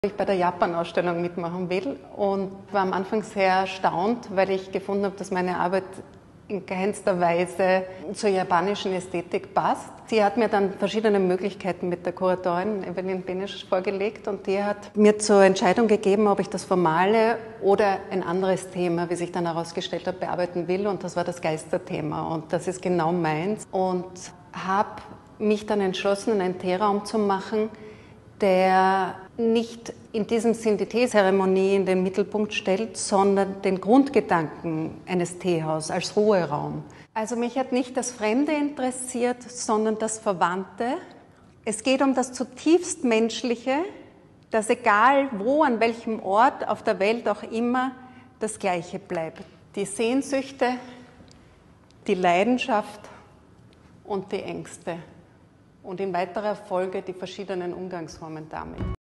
Ich bei der Japan-Ausstellung mitmachen will und war am Anfang sehr erstaunt, weil ich gefunden habe, dass meine Arbeit in keinster Weise zur japanischen Ästhetik passt. Sie hat mir dann verschiedene Möglichkeiten mit der Kuratorin Evelyn Benisch vorgelegt und die hat mir zur Entscheidung gegeben, ob ich das formale oder ein anderes Thema, wie sich dann herausgestellt hat, bearbeiten will, und das war das Geisterthema und das ist genau meins, und habe mich dann entschlossen, einen Teeraum zu machen, der nicht in diesem Sinn die Teezeremonie in den Mittelpunkt stellt, sondern den Grundgedanken eines Teehauses als Ruheraum. Also mich hat nicht das Fremde interessiert, sondern das Verwandte. Es geht um das zutiefst Menschliche, das egal wo, an welchem Ort auf der Welt auch immer, das Gleiche bleibt. Die Sehnsüchte, die Leidenschaft und die Ängste. Und in weiterer Folge die verschiedenen Umgangsformen damit.